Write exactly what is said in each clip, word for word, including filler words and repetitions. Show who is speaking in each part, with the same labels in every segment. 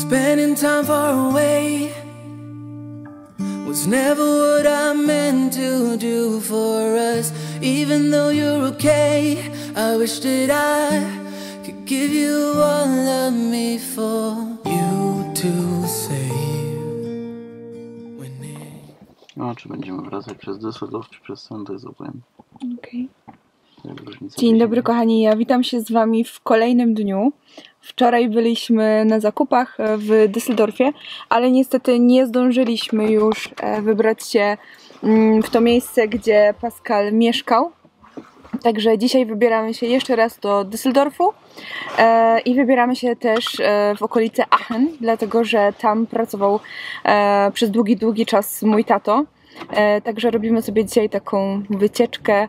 Speaker 1: Spending time far away was never what I meant to do for us. Even though you're okay, I wish that I could give you all of me for you to save. When it...
Speaker 2: No, czy będziemy wracać przez Düsseldorf, czy przez Sand, to jest obojętne.
Speaker 3: Okej. Dzień dobry kochani, ja witam się z wami w kolejnym dniu. Wczoraj byliśmy na zakupach w Düsseldorfie, ale niestety nie zdążyliśmy już wybrać się w to miejsce, gdzie Pascal mieszkał. Także dzisiaj wybieramy się jeszcze raz do Düsseldorfu i wybieramy się też w okolice Aachen, dlatego że tam pracował przez długi, długi czas mój tato. Także robimy sobie dzisiaj taką wycieczkę,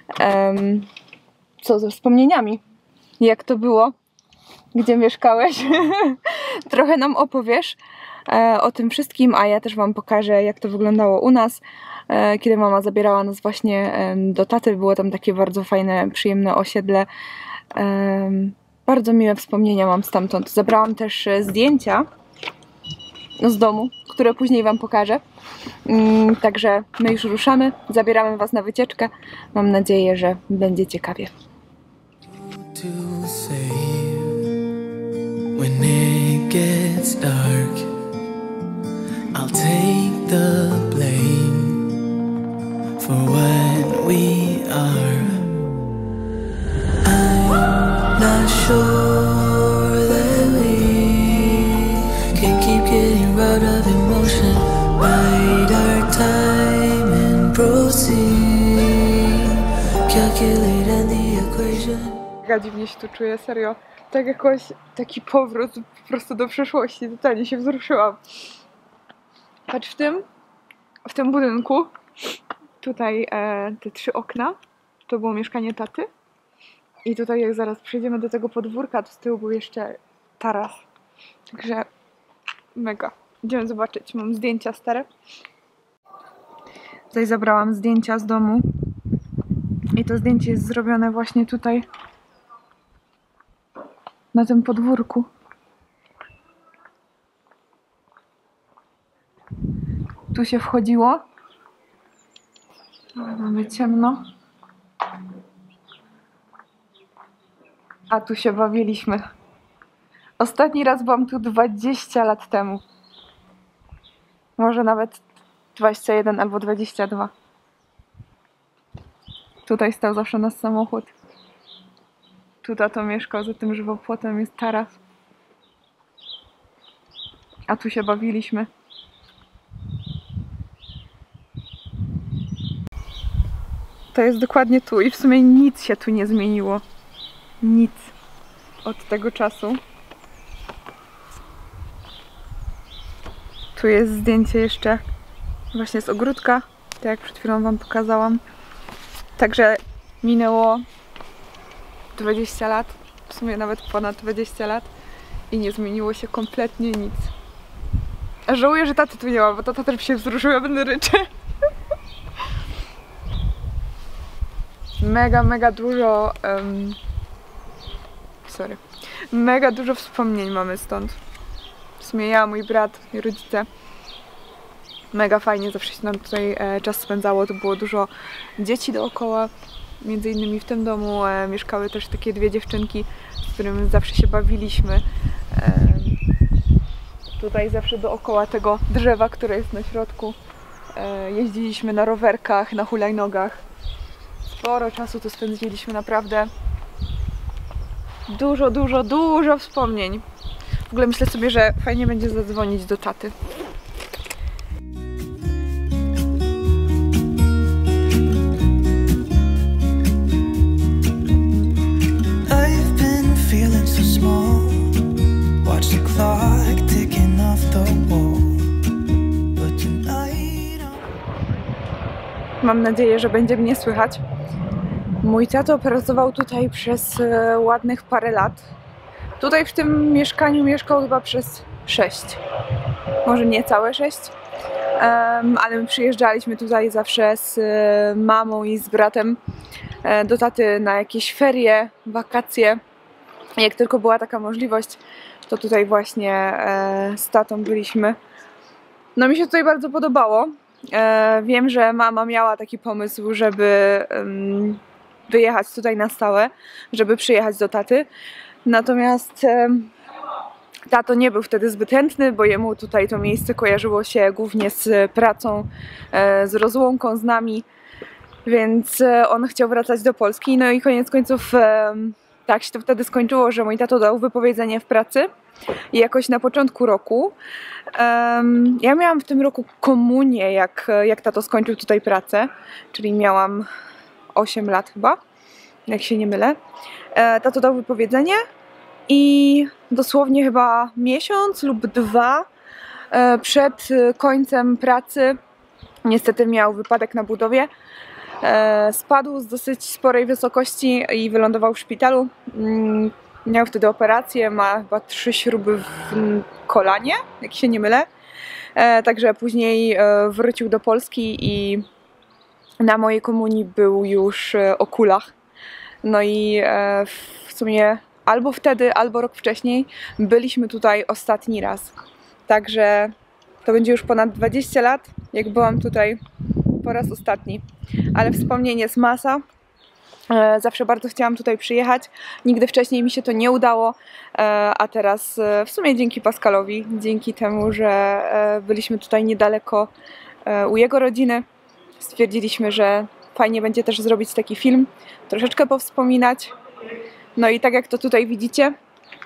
Speaker 3: co ze wspomnieniami, jak to było, gdzie mieszkałeś. Trochę nam opowiesz o tym wszystkim, a ja też wam pokażę, jak to wyglądało u nas, kiedy mama zabierała nas właśnie do taty. Było tam takie bardzo fajne, przyjemne osiedle. Bardzo miłe wspomnienia mam stamtąd. Zabrałam też zdjęcia z domu, które później wam pokażę. Także my już ruszamy, zabieramy was na wycieczkę. Mam nadzieję, że będzie ciekawie.
Speaker 1: When it gets dark, I'll take the blame for what we are. I'm not sure that we can keep getting out of emotion. Bide our time and proceed. Calculate and the equation.
Speaker 3: Ja dziwnie się tu czuję, serio. Tak jakoś taki powrót po prostu do przeszłości. Totalnie się wzruszyłam. Patrz, w tym, w tym budynku, tutaj e, te trzy okna, to było mieszkanie taty. I tutaj jak zaraz przejdziemy do tego podwórka, to z tyłu był jeszcze taras. Także mega. Idziemy zobaczyć. Mam zdjęcia stare. Tutaj zabrałam zdjęcia z domu. I to zdjęcie jest zrobione właśnie tutaj, na tym podwórku. Tu się wchodziło. Mamy ciemno. A tu się bawiliśmy. Ostatni raz byłam tu dwadzieścia lat temu. Może nawet dwadzieścia jeden albo dwadzieścia dwa. Tutaj stał zawsze nasz samochód. Tu tato mieszkał, za tym żywopłotem jest taras. A tu się bawiliśmy. To jest dokładnie tu i w sumie nic się tu nie zmieniło. Nic od tego czasu. Tu jest zdjęcie jeszcze właśnie z ogródka, tak jak przed chwilą wam pokazałam. Także minęło dwadzieścia lat, w sumie nawet ponad dwadzieścia lat i nie zmieniło się kompletnie nic. A żałuję, że taty tu nie ma, bo tata też się wzruszył, ja będę ryczy. Mega, mega dużo um, sorry. Mega dużo wspomnień mamy stąd. W sumie ja, mój brat i rodzice. Mega fajnie zawsze się nam tutaj e, czas spędzało, to było dużo dzieci dookoła. Między innymi w tym domu e, mieszkały też takie dwie dziewczynki, z którymi zawsze się bawiliśmy. E, tutaj zawsze dookoła tego drzewa, które jest na środku, e, jeździliśmy na rowerkach, na hulajnogach. Sporo czasu tu spędziliśmy, naprawdę. Dużo, dużo, dużo wspomnień. W ogóle myślę sobie, że fajnie będzie zadzwonić do taty. Mam nadzieję, że będzie mnie słychać. Mój tato pracował tutaj przez e, ładnych parę lat. Tutaj w tym mieszkaniu mieszkał chyba przez sześć. Może nie całe sześć. Um, ale my przyjeżdżaliśmy tutaj zawsze z e, mamą i z bratem e, do taty na jakieś ferie, wakacje. Jak tylko była taka możliwość, to tutaj właśnie e, z tatą byliśmy. No mi się tutaj bardzo podobało. E, wiem, że mama miała taki pomysł, żeby um, wyjechać tutaj na stałe, żeby przyjechać do taty. Natomiast e, tato nie był wtedy zbyt chętny, bo jemu tutaj to miejsce kojarzyło się głównie z pracą, e, z rozłąką z nami, więc e, on chciał wracać do Polski. No i koniec końców e, tak się to wtedy skończyło, że mój tato dał wypowiedzenie w pracy. I jakoś na początku roku, um, ja miałam w tym roku komunię, jak, jak tato skończył tutaj pracę, czyli miałam osiem lat chyba, jak się nie mylę. E, tato dał wypowiedzenie i dosłownie chyba miesiąc lub dwa e, przed końcem pracy niestety miał wypadek na budowie. E, spadł z dosyć sporej wysokości i wylądował w szpitalu. Mm, Miał wtedy operację, ma chyba trzy śruby w kolanie, jak się nie mylę. E, także później e, wrócił do Polski i na mojej komunii był już e, o kulach. No i e, w sumie albo wtedy, albo rok wcześniej byliśmy tutaj ostatni raz. Także to będzie już ponad dwadzieścia lat, jak byłam tutaj po raz ostatni. Ale wspomnień jest masa. Zawsze bardzo chciałam tutaj przyjechać, nigdy wcześniej mi się to nie udało, a teraz w sumie dzięki Pascalowi, dzięki temu, że byliśmy tutaj niedaleko u jego rodziny, stwierdziliśmy, że fajnie będzie też zrobić taki film, troszeczkę powspominać. No i tak jak to tutaj widzicie,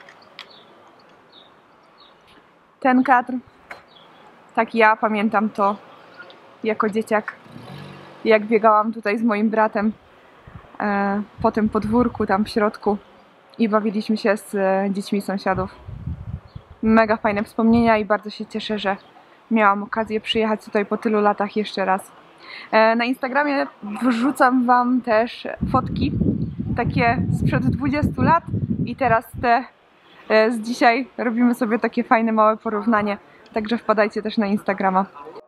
Speaker 3: ten kadr, tak ja pamiętam to jako dzieciak, jak biegałam tutaj z moim bratem po tym podwórku tam w środku i bawiliśmy się z dziećmi sąsiadów. Mega fajne wspomnienia i bardzo się cieszę, że miałam okazję przyjechać tutaj po tylu latach jeszcze raz. Na Instagramie wrzucam wam też fotki takie sprzed dwudziestu lat i teraz te z dzisiaj robimy sobie takie fajne małe porównanie, także wpadajcie też na Instagrama.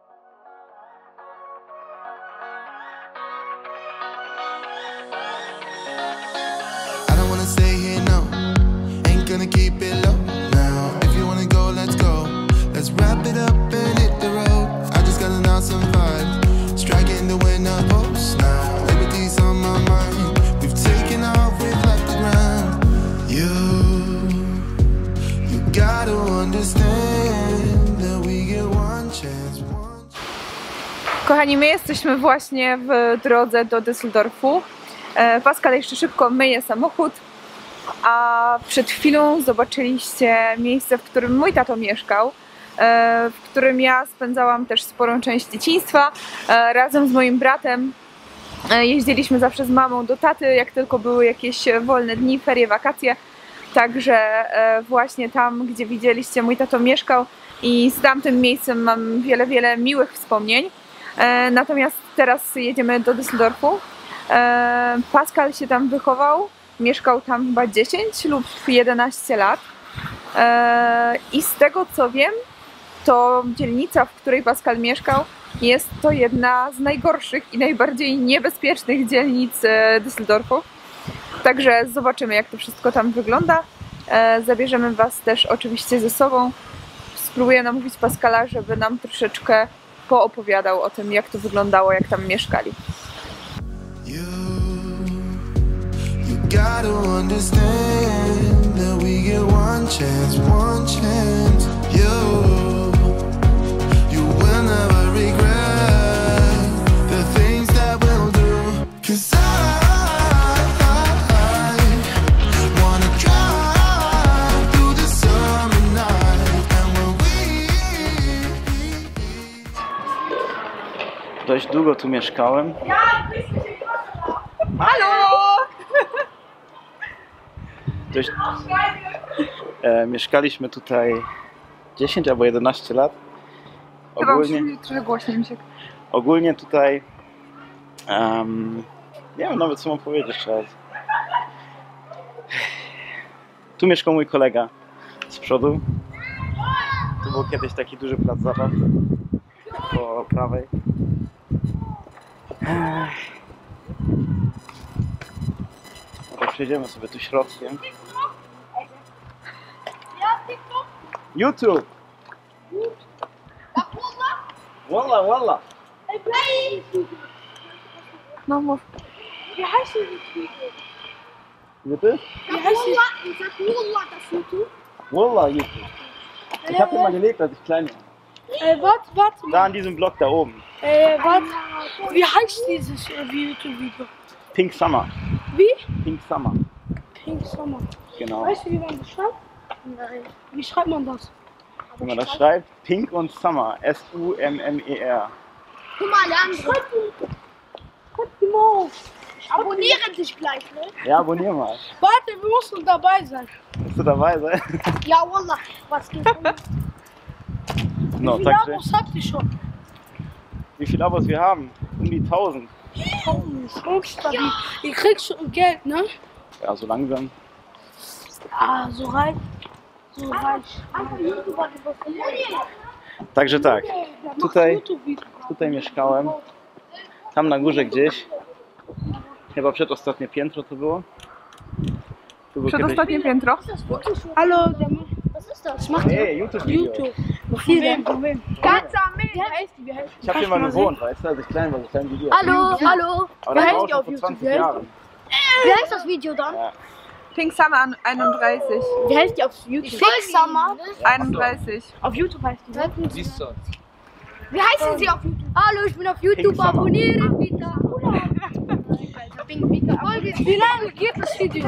Speaker 3: Kochani, my jesteśmy właśnie w drodze do Düsseldorfu. Pascal jeszcze szybko myje samochód, a przed chwilą zobaczyliście miejsce, w którym mój tato mieszkał, w którym ja spędzałam też sporą część dzieciństwa. Razem z moim bratem jeździliśmy zawsze z mamą do taty, jak tylko były jakieś wolne dni, ferie, wakacje. Także właśnie tam, gdzie widzieliście, mój tato mieszkał i z tamtym miejscem mam wiele, wiele miłych wspomnień. Natomiast teraz jedziemy do Düsseldorfu. Pascal się tam wychował, mieszkał tam chyba dziesięć lub jedenaście lat. I z tego co wiem, to dzielnica, w której Pascal mieszkał, jest to jedna z najgorszych i najbardziej niebezpiecznych dzielnic Düsseldorfu. Także zobaczymy, jak to wszystko tam wygląda. Zabierzemy was też oczywiście ze sobą. Spróbuję namówić Pascala, żeby nam troszeczkę poopowiadał o tym, jak to wyglądało, jak tam mieszkali. You, you gotta understand that we get one chance, one chance. You, you will never regret the things that we'll do. 'Cause I
Speaker 2: dość długo tu mieszkałem.
Speaker 3: Halo!
Speaker 2: Dość, e, mieszkaliśmy tutaj dziesięć albo jedenaście lat. Ogólnie,
Speaker 3: trochę głośniej mi się.
Speaker 2: ogólnie tutaj um, nie wiem nawet co mam powiedzieć teraz. Tu mieszkał mój kolega z przodu. Tu był kiedyś taki duży plac zabaw po prawej. No to przejdziemy sobie tu środkiem. YouTube. Wallah, wallah.
Speaker 3: No mów.
Speaker 4: Wie heißt dieses Video?
Speaker 2: Bitte?
Speaker 4: Wie heißt es? Ich sag Wallah, das YouTube.
Speaker 2: Wallah, YouTube. Ich habe hier mal gelebt, als ich klein war.
Speaker 4: Äh, warte, warte.
Speaker 2: Da an diesem Block da oben.
Speaker 4: Äh, warte. Wie heißt dieses äh, YouTube-Video?
Speaker 2: Pink Summer.
Speaker 4: Wie?
Speaker 2: Pink Summer.
Speaker 4: Pink Summer.
Speaker 2: Genau.
Speaker 4: Weißt du, wie man das schreibt? Nein. Wie schreibt man das?
Speaker 2: Wenn man das schreibt, Pink und Summer. S U M M E R.
Speaker 4: Guck mal, Jan, schreib die mal auf. Ich abonniere dich gleich, ne?
Speaker 2: Ja, abonnier mal.
Speaker 4: Warte, wir müssen dabei sein.
Speaker 2: Willst du dabei sein?
Speaker 4: Ja, Wallah. Was geht um?
Speaker 2: No,
Speaker 4: Wie viele
Speaker 2: sag
Speaker 4: Abos habt ihr schon?
Speaker 2: Wie viele Abos wir haben? Um die tausend.
Speaker 4: So stabil. Ihr kriegt schon Geld, ne?
Speaker 2: Ja, so langsam.
Speaker 4: Ah, so reich. So reich.
Speaker 2: Także tak, tutaj, tutaj mieszkałem. Tam na górze gdzieś. Chyba przedostatnie piętro to było. Tu był kiedyś...
Speaker 3: Przedostatnie piętro.
Speaker 4: Hallo, was ist das? Was macht ihr?
Speaker 2: Ej, YouTube-Video.
Speaker 4: YouTube. Von wem? Von wem? Ganz am Wie heißt die? Wie heißt die?
Speaker 2: Ich habe hier mal gewohnt, weißt du, als ich klein war, so klein wie du.
Speaker 5: Hallo, hallo.
Speaker 2: Aber
Speaker 4: Wie
Speaker 2: das
Speaker 4: heißt
Speaker 2: war auch
Speaker 4: die
Speaker 2: schon
Speaker 4: auf
Speaker 2: vor
Speaker 4: YouTube?
Speaker 2: zwanzig
Speaker 4: Wie heißt
Speaker 2: Jahren.
Speaker 5: Wie heißt das Video dann?
Speaker 2: Ja.
Speaker 3: Pink Summer einunddreißig.
Speaker 4: Wie heißt die auf YouTube?
Speaker 5: Fix Summer.
Speaker 3: einunddreißig.
Speaker 4: Auf YouTube heißt die. Ne?
Speaker 6: Siehst du?
Speaker 5: Wie heißen Sie auf YouTube? Hallo, ich bin auf YouTube.
Speaker 2: Summer.
Speaker 5: Abonnieren bitte.
Speaker 4: Wie lange geht das Video?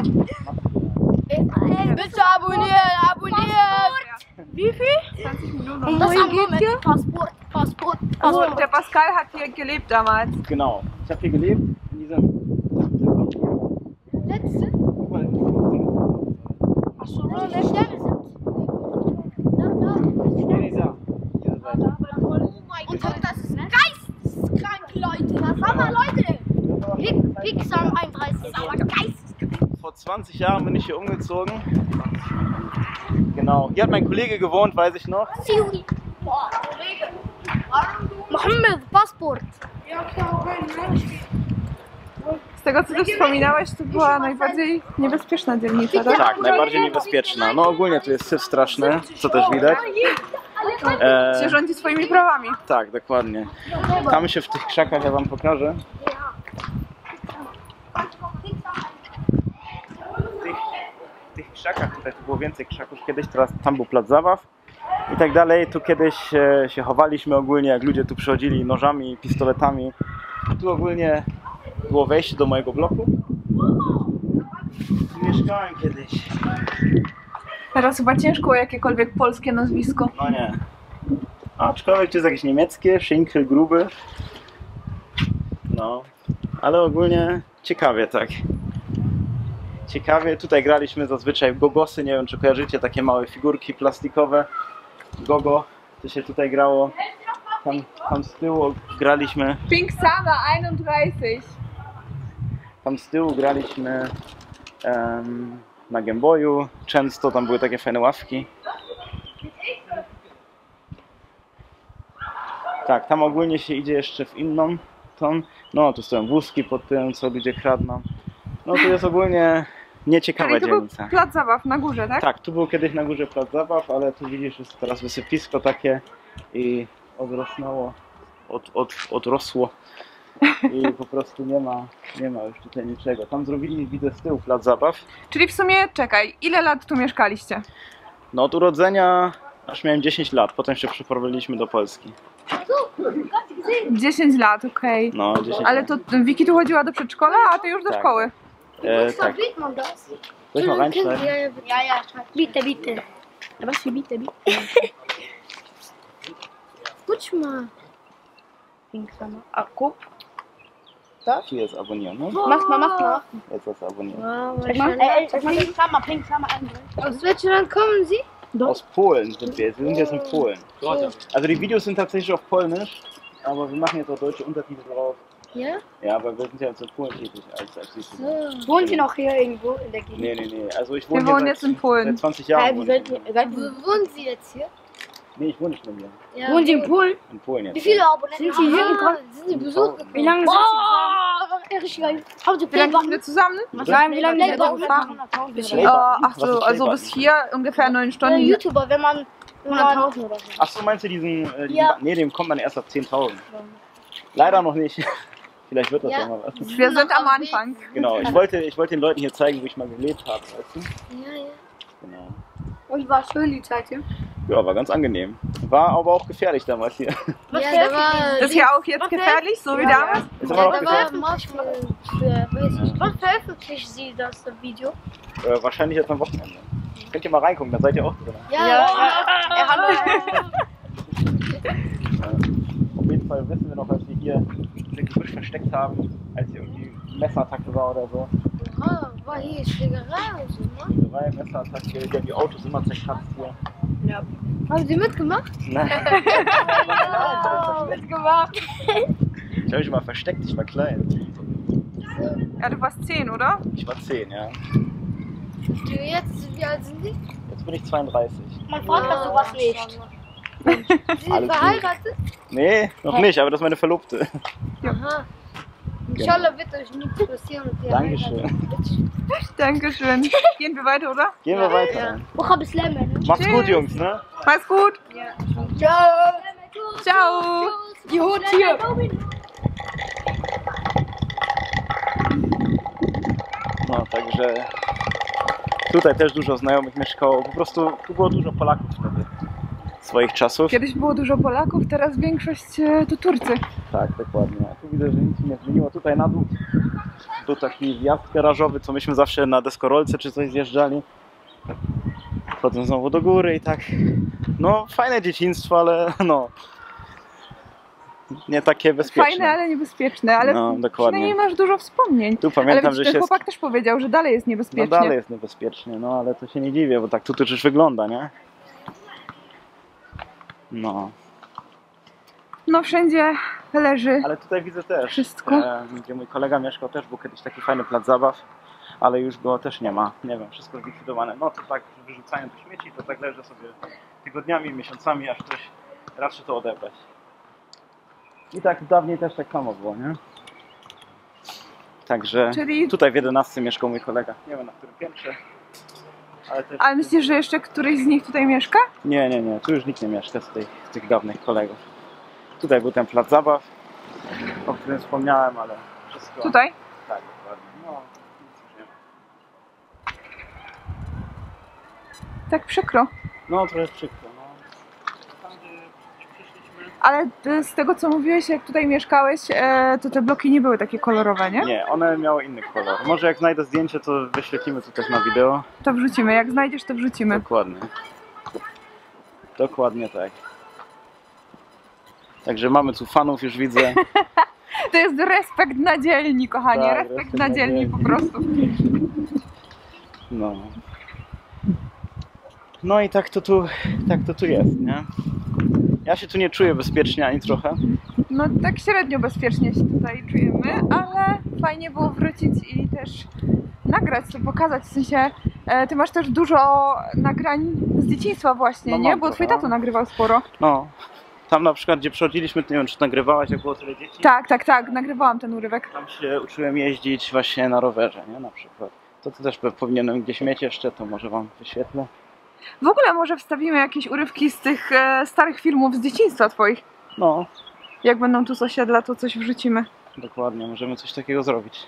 Speaker 5: Bitte abonnieren, abonnieren.
Speaker 4: Wie viel?
Speaker 3: zwanzig Minuten.
Speaker 5: Und wohin geht ihr? Passport, Passport,
Speaker 3: Oh,
Speaker 5: Passport.
Speaker 3: der Pascal hat hier gelebt damals.
Speaker 2: Genau. Ich habe hier gelebt, in diesem...
Speaker 5: Letzte.
Speaker 2: Guck mal,
Speaker 5: Ach so, wo die Sterne sind. Da, da.
Speaker 2: dieser, diese Seite.
Speaker 5: Und das ist geisteskrank, Leute. Was haben wir, Leute? Pick, Pick Summer einunddreißig. Aber geisteskrank.
Speaker 2: Vor zwanzig Jahren bin ich hier umgezogen. Genau. Hier hat mein Kollege gewohnt, weiß ich noch.
Speaker 5: Siri. Mohammed, Passport.
Speaker 3: Z tego co ty wspominałeś, to była najbardziej niebezpieczna dzielnica, tak?
Speaker 2: Tak, najbardziej niebezpieczna. No ogólnie tu jest syf straszny, co też widać. E,
Speaker 3: Się rządzi swoimi prawami.
Speaker 2: tak, dokładnie. Tam się w tych krzakach, ja wam pokażę. W tych, w tych krzakach, tutaj tu było więcej krzaków kiedyś, teraz tam był plac zabaw i tak dalej. Tu kiedyś e, się chowaliśmy ogólnie, jak ludzie tu przychodzili nożami, pistoletami. Tu ogólnie było wejście do mojego bloku. Tu mieszkałem kiedyś.
Speaker 3: Teraz chyba ciężko o jakiekolwiek polskie nazwisko.
Speaker 2: No nie. Aczkolwiek to jest jakieś niemieckie, Schinkel, gruby. No, ale ogólnie ciekawie tak. Ciekawie, tutaj graliśmy zazwyczaj w gogosy, nie wiem czy kojarzycie, takie małe figurki plastikowe. Gogo, to się tutaj grało. Tam, tam z tyłu graliśmy,
Speaker 3: Pink Summer einunddreißig.
Speaker 2: tam z tyłu graliśmy em, na Game Boyu. Często tam były takie fajne ławki. Tak, tam ogólnie się idzie jeszcze w inną tą. No, tu stoją wózki pod tym, co ludzie kradną. No, tu jest ogólnie nieciekawa
Speaker 3: Czyli to był
Speaker 2: dzielnica.
Speaker 3: plac zabaw na górze, tak?
Speaker 2: Tak, tu był kiedyś na górze plac zabaw, ale tu widzisz, jest teraz wysypisko takie i odrosnęło, od, od, odrosło i po prostu nie ma, nie ma już tutaj niczego. Tam zrobili, widzę, z tyłu plac zabaw.
Speaker 3: Czyli w sumie, czekaj, ile lat tu mieszkaliście?
Speaker 2: No, od urodzenia aż miałem dziesięć lat, potem się przeprowadziliśmy do Polski.
Speaker 3: dziesięć lat, okej.
Speaker 2: No, dziesięć
Speaker 3: Ale
Speaker 2: lat.
Speaker 3: to Wiki tu chodziła do przedszkola, a ty już do
Speaker 2: Tak.
Speaker 3: szkoły.
Speaker 2: E, tak.
Speaker 5: Sieht man das?
Speaker 2: Soll ich mal reinschneiden?
Speaker 5: Ja, ja, ja. Bitte, bitte.
Speaker 4: Was für bitte, bitte?
Speaker 5: Guck mal.
Speaker 4: Pink Summer. A guck.
Speaker 2: Hier ist abonnieren, ne?
Speaker 4: Mach mal, mach mal.
Speaker 2: Jetzt ist abonnieren.
Speaker 5: Wow,
Speaker 4: Ey, ey, sag mal, Pink Summer, Pink Summer einunddreißig.
Speaker 5: aus welchem Land kommen Sie?
Speaker 2: Aus Polen sind wir. Wir sind jetzt in Polen. Also die Videos sind tatsächlich auf Polnisch, aber wir machen jetzt auch deutsche Untertitel drauf.
Speaker 5: Ja?
Speaker 2: Ja, aber wir sind ja jetzt in Polen tätig als, als YouTuber.
Speaker 4: Wohnt ihr noch hier irgendwo in der Gegend?
Speaker 2: Nee, nee, nee. Also ich
Speaker 3: Wir
Speaker 2: wohne
Speaker 3: wohnen
Speaker 2: hier
Speaker 3: jetzt
Speaker 2: seit,
Speaker 3: in Polen.
Speaker 2: seit zwanzig
Speaker 4: Äh,
Speaker 2: Jahren.
Speaker 4: wie
Speaker 2: Wohne ich
Speaker 4: seid
Speaker 2: hier.
Speaker 4: ihr? Seid
Speaker 5: Wo
Speaker 4: ihr
Speaker 5: wohnen Sie jetzt hier?
Speaker 2: Nee, ich wohne nicht mehr hier.
Speaker 5: Ja.
Speaker 4: wohnt ihr in Polen?
Speaker 2: In Polen jetzt.
Speaker 5: Wie viele Abonnenten
Speaker 4: Sind Sie hier
Speaker 5: haben
Speaker 4: gekommen?
Speaker 5: Sind Sie Besuch gekommen?
Speaker 4: Wie lange sind
Speaker 5: Boah, richtig geil. Haben Sie
Speaker 3: Wie lange sind
Speaker 5: Playback?
Speaker 3: wir zusammen?
Speaker 4: Nein, wie lange
Speaker 5: Playback
Speaker 4: seid ihr gefahren?
Speaker 3: Äh,
Speaker 2: Playback.
Speaker 3: ach
Speaker 2: Was
Speaker 3: so,
Speaker 2: ist
Speaker 3: also
Speaker 2: Playback?
Speaker 3: bis hier ungefähr neun
Speaker 5: Äh,
Speaker 3: Stunden.
Speaker 5: YouTuber, wenn man hunderttausend oder so.
Speaker 2: Ach so, meinst du diesen, äh, diesen
Speaker 5: Ja.
Speaker 2: nee, dem kommt man erst ab zehntausend. Leider noch nicht. Vielleicht wird das ja,
Speaker 5: Ja.
Speaker 2: mal was.
Speaker 3: Wir sind am Anfang.
Speaker 2: Genau, ich wollte, ich wollte den Leuten hier zeigen, wo ich mal gelebt habe, weißt du?
Speaker 5: Ja, ja.
Speaker 2: Genau.
Speaker 4: Und war schön die Zeit hier.
Speaker 2: Ja, war ganz angenehm. War aber auch gefährlich damals hier.
Speaker 5: Was ja, da war,
Speaker 3: Ist hier auch jetzt gefährlich, so wie damals?
Speaker 2: Ist
Speaker 5: ja,
Speaker 2: immer noch
Speaker 5: da
Speaker 2: gefährlich?
Speaker 5: war Marschflug. Was veröffentlicht sie das Video?
Speaker 2: Äh, wahrscheinlich jetzt am Wochenende. Könnt ihr mal reingucken, da seid ihr auch drin.
Speaker 5: Ja,
Speaker 3: Ja.
Speaker 5: er hat
Speaker 2: Auf jeden Fall wissen wir noch, als wir hier den Gebüsch versteckt haben, als hier irgendwie Messerattacke war oder so.
Speaker 5: Ah, war hier Schlägerei und so, ne?
Speaker 2: Drei Messerattacke, die haben die Autos immer zerkratzt hier.
Speaker 5: Haben Sie mitgemacht?
Speaker 2: Nein.
Speaker 3: Mitgemacht.
Speaker 2: Ich habe mich mal versteckt, ich war klein.
Speaker 3: Ja, du warst zehn, oder?
Speaker 2: Ich war zehn, ja.
Speaker 5: Du jetzt, wie alt sind Sie?
Speaker 2: Jetzt bin ich zweiunddreißig.
Speaker 4: Man fragt das sowas nicht.
Speaker 5: Sie sind
Speaker 2: Alles gut.
Speaker 5: verheiratet?
Speaker 2: Nee, noch nicht, aber das ist meine Verlobte.
Speaker 5: Aha. Inshallah wird euch nichts passieren. Und ihr
Speaker 2: Dankeschön.
Speaker 5: heiratet.
Speaker 3: Dankeschön. Gehen wir weiter, oder?
Speaker 2: Gehen wir weiter.
Speaker 5: Ja.
Speaker 4: Wo hab ich Lemon? Ne?
Speaker 2: Macht's gut, Jungs, ne?
Speaker 3: Mach's gut.
Speaker 4: Ciao.
Speaker 3: Ciao.
Speaker 4: Die Hut hier.
Speaker 2: No, także tutaj też dużo znajomych mieszkało. Po prostu tu było dużo Polaków wtedy. Swoich czasów.
Speaker 3: Kiedyś było dużo Polaków, teraz większość e, to Turcy.
Speaker 2: Tak, dokładnie. A tu widzę, że nic się nie zmieniło. Tutaj na dół był taki wjazd garażowy, co myśmy zawsze na deskorolce czy coś zjeżdżali. Chodzą znowu do góry i tak. No, fajne dzieciństwo, ale no. Nie takie bezpieczne.
Speaker 3: Fajne, ale niebezpieczne, ale
Speaker 2: No, dokładnie.
Speaker 3: przynajmniej masz dużo wspomnień.
Speaker 2: Tu pamiętam,
Speaker 3: ale
Speaker 2: że
Speaker 3: wiesz, ten
Speaker 2: się.
Speaker 3: chłopak też powiedział, że dalej jest
Speaker 2: No
Speaker 3: niebezpiecznie.
Speaker 2: dalej jest niebezpiecznie, no ale to się nie dziwię, bo tak tu to już wygląda, nie? No.
Speaker 3: No wszędzie leży.
Speaker 2: Ale tutaj widzę też,
Speaker 3: Wszystko?
Speaker 2: e, gdzie mój kolega mieszkał, też był kiedyś taki fajny plac zabaw, ale już go też nie ma, nie wiem, wszystko zlikwidowane. No to tak wyrzucają do śmieci, to tak leży sobie tygodniami, miesiącami, aż ktoś raczy to odebrać. I tak dawniej też tak samo było, nie? Także
Speaker 3: Czyli-
Speaker 2: tutaj w jedenastce mieszkał mój kolega, nie wiem na którym piętrze, ale też...
Speaker 3: Ale myślisz, że jeszcze któryś z nich tutaj mieszka?
Speaker 2: Nie, nie, nie, tu już nikt nie mieszka z tych, z tych dawnych kolegów. Tutaj był ten plac zabaw, o którym wspomniałem, ale wszystko...
Speaker 3: Tutaj?
Speaker 2: Tak, dokładnie. No, nic już nie ma.
Speaker 3: Tak przykro.
Speaker 2: No, trochę przykro, no. Tam, gdzie przyszliśmy...
Speaker 3: Ale e, z tego co mówiłeś, jak tutaj mieszkałeś, e, to te bloki nie były takie kolorowe, nie?
Speaker 2: Nie, one miały inny kolor. Może jak znajdę zdjęcie, to wyświetlimy to też na wideo.
Speaker 3: To wrzucimy. Jak znajdziesz, to wrzucimy.
Speaker 2: Dokładnie. Dokładnie tak. Także mamy tu fanów, już widzę.
Speaker 3: To jest respekt na dzielni, kochanie.
Speaker 2: Tak,
Speaker 3: respekt,
Speaker 2: respekt
Speaker 3: na
Speaker 2: na
Speaker 3: dzielni
Speaker 2: dzielni.
Speaker 3: po prostu.
Speaker 2: No. No i tak to tu, tak to tu jest, nie? Ja się tu nie czuję bezpiecznie ani trochę.
Speaker 3: No tak średnio bezpiecznie się tutaj czujemy, ale fajnie było wrócić i też nagrać to, pokazać. W sensie, e, ty masz też dużo nagrań z dzieciństwa właśnie,
Speaker 2: No
Speaker 3: nie?
Speaker 2: mam
Speaker 3: Bo twój
Speaker 2: trochę.
Speaker 3: tato nagrywał sporo.
Speaker 2: No. Tam na przykład, gdzie przechodziliśmy, to nie wiem, czy nagrywałaś, jak było tyle dzieci?
Speaker 3: Tak, tak, tak, nagrywałam ten urywek.
Speaker 2: Tam się uczyłem jeździć właśnie na rowerze, nie? Na przykład. To, to też powinienem gdzieś mieć jeszcze, to może wam wyświetlę.
Speaker 3: W ogóle może wstawimy jakieś urywki z tych e, starych filmów z dzieciństwa twoich.
Speaker 2: No,
Speaker 3: Jak będą tu z osiedla, to coś wrzucimy.
Speaker 2: dokładnie, możemy coś takiego zrobić.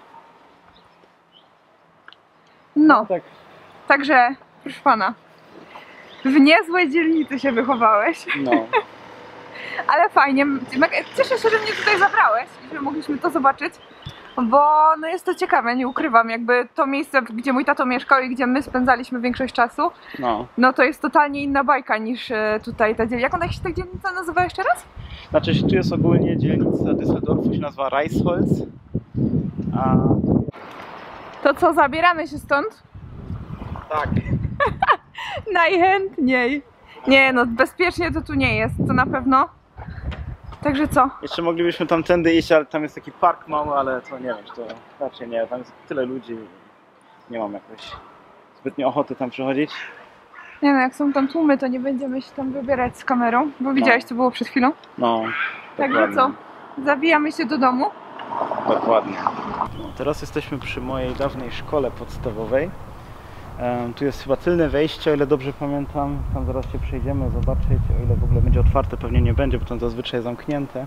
Speaker 3: No,
Speaker 2: Tak,
Speaker 3: także, proszę pana, w niezłej dzielnicy się wychowałeś.
Speaker 2: no.
Speaker 3: Ale fajnie, mega- cieszę się, że mnie tutaj zabrałeś i że mogliśmy to zobaczyć, bo no jest to ciekawe, nie ukrywam, jakby to miejsce, gdzie mój tato mieszkał i gdzie my spędzaliśmy większość czasu,
Speaker 2: No.
Speaker 3: no to jest totalnie inna bajka niż e, tutaj ta dzielnica. Jak ona się ta dzielnica nazywa jeszcze raz?
Speaker 2: Znaczy, tu jest ogólnie dzielnica Düsseldorfu, się nazywa Reisholz. A
Speaker 3: To co, zabieramy się stąd?
Speaker 2: tak.
Speaker 3: Najchętniej. Nie no, bezpiecznie to tu nie jest, to na pewno. Także co?
Speaker 2: Jeszcze moglibyśmy tamtędy iść, ale tam jest taki park mały, ale to nie wiem, czy to raczej nie, tam jest tyle ludzi. Nie mam jakoś zbytnio ochoty tam przychodzić.
Speaker 3: Nie no, jak są tam tłumy, to nie będziemy się tam wybierać z kamerą, bo widziałeś co było przed chwilą.
Speaker 2: No,
Speaker 3: Także co? Zawijamy się do domu.
Speaker 2: Dokładnie. Teraz jesteśmy przy mojej dawnej szkole podstawowej. Tu jest chyba tylne wejście, o ile dobrze pamiętam. Tam zaraz się przejdziemy zobaczyć, o ile w ogóle będzie otwarte, pewnie nie będzie, bo tam zazwyczaj zamknięte.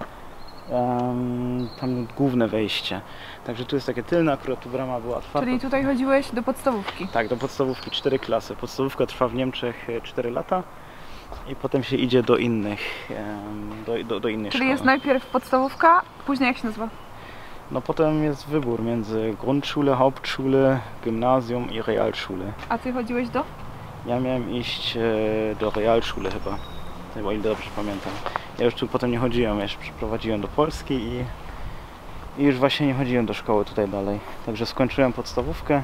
Speaker 2: Tam główne wejście. Także tu jest takie tylne, akurat tu brama była otwarta.
Speaker 3: Czyli tutaj chodziłeś do podstawówki?
Speaker 2: Tak, do podstawówki, cztery klasy. Podstawówka trwa w Niemczech cztery lata i potem się idzie do innych, do, do, do innych
Speaker 3: Czyli
Speaker 2: szkoły.
Speaker 3: jest najpierw podstawówka, później jak się nazywa?
Speaker 2: No potem jest wybór między Grundschule, Hauptschule, Gymnasium i Realschule.
Speaker 3: A ty chodziłeś do?
Speaker 2: Ja miałem iść do Realschule chyba, o ile dobrze pamiętam. Ja już tu potem nie chodziłem, ja już przeprowadziłem do Polski i, i już właśnie nie chodziłem do szkoły tutaj dalej. Także skończyłem podstawówkę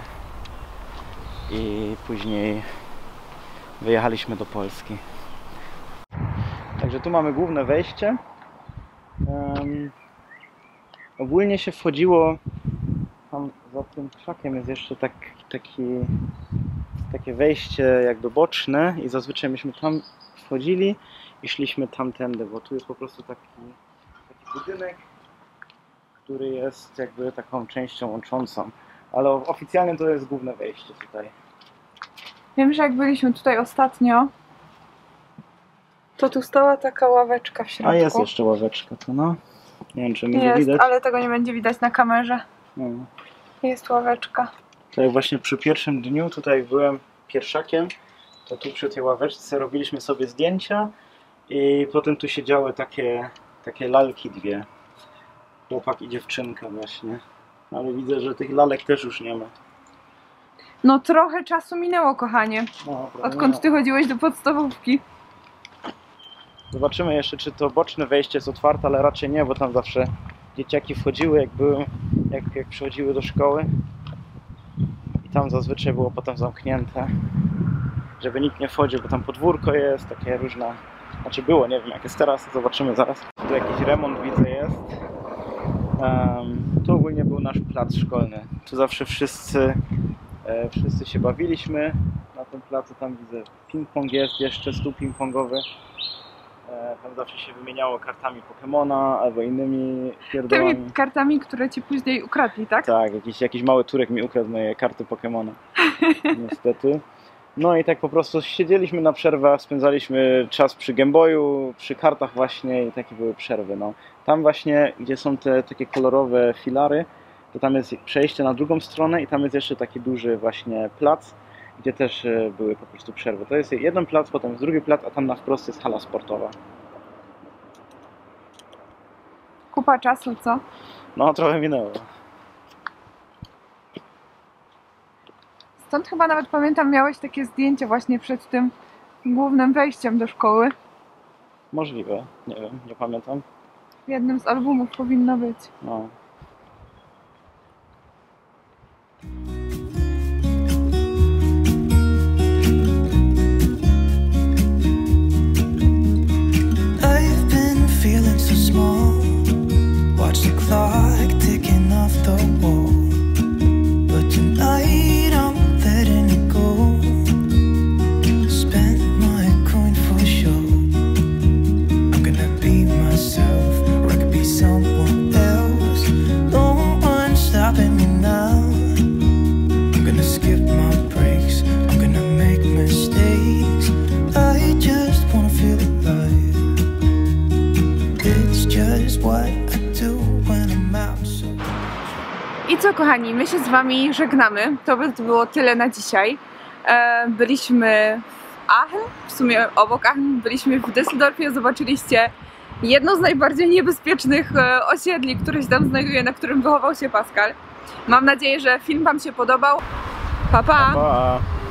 Speaker 2: i później wyjechaliśmy do Polski. Także tu mamy główne wejście. Um, ogólnie się wchodziło, tam za tym krzakiem jest jeszcze tak, taki, takie wejście jakby boczne i zazwyczaj myśmy tam wchodzili i szliśmy tamtędy, bo tu jest po prostu taki, taki budynek, który jest jakby taką częścią łączącą, ale oficjalnie to jest główne wejście tutaj.
Speaker 3: Wiem, że jak byliśmy tutaj ostatnio, to tu stała taka ławeczka w środku.
Speaker 2: A jest jeszcze ławeczka, to no. Nie wiem, czy mnie
Speaker 3: Jest,
Speaker 2: widać.
Speaker 3: ale tego nie będzie widać na kamerze.
Speaker 2: No.
Speaker 3: Jest ławeczka.
Speaker 2: To jak właśnie przy pierwszym dniu tutaj byłem pierwszakiem, to tu przy tej ławeczce robiliśmy sobie zdjęcia i potem tu siedziały takie, takie lalki dwie. Chłopak i dziewczynka właśnie. Ale widzę, że tych lalek też już nie ma.
Speaker 3: No trochę czasu minęło, kochanie.
Speaker 2: No,
Speaker 3: Odkąd ty chodziłeś do podstawówki?
Speaker 2: Zobaczymy jeszcze, czy to boczne wejście jest otwarte, ale raczej nie, bo tam zawsze dzieciaki wchodziły, jak, były, jak, jak przychodziły do szkoły. I tam zazwyczaj było potem zamknięte, żeby nikt nie wchodził, bo tam podwórko jest, takie różne... Znaczy było, nie wiem jak jest teraz, zobaczymy zaraz. Tu jakiś remont widzę jest. Um, tu ogólnie był nasz plac szkolny. Tu zawsze wszyscy, e, wszyscy się bawiliśmy na tym placu. Tam widzę ping-pong jest jeszcze, stół ping-pongowy. E, tam zawsze się wymieniało kartami Pokemona albo innymi pierdołami.
Speaker 3: Tymi kartami, które ci później ukradli, tak?
Speaker 2: Tak, jakiś, jakiś mały Turek mi ukradł moje karty Pokemona. Niestety. No i tak po prostu siedzieliśmy na przerwach, spędzaliśmy czas przy Game Boyu, przy kartach właśnie i takie były przerwy. No. Tam właśnie, gdzie są te takie kolorowe filary, to tam jest przejście na drugą stronę i tam jest jeszcze taki duży właśnie plac, gdzie też były po prostu przerwy. To jest jeden plac, potem jest drugi plac, a tam na wprost jest hala sportowa.
Speaker 3: Kupa czasu, co?
Speaker 2: No, trochę minęło.
Speaker 3: Stąd chyba nawet pamiętam, miałeś takie zdjęcie właśnie przed tym głównym wejściem do szkoły.
Speaker 2: Możliwe, nie wiem, nie pamiętam.
Speaker 3: W jednym z albumów powinno być.
Speaker 2: No.
Speaker 1: I've been feeling so small. Watch the clock ticking off the wall. But tonight I'm letting it go. Spend my coin for sure. I'm gonna be myself, or I could be someone else. No one's stopping me now. I'm gonna skip my breaks. I'm gonna make mistakes. I just wanna feel alive. It's just what I do when I'm out. So
Speaker 3: I co, kochani, my się z wami żegnamy. To by było tyle na dzisiaj. E, byliśmy w Aachen, w sumie obok Aachen, byliśmy w Düsseldorfie, zobaczyliście jedno z najbardziej niebezpiecznych e, osiedli, które się tam znajduje, na którym wychował się Pascal. Mam nadzieję, że film wam się podobał. Pa, pa!
Speaker 2: Pa.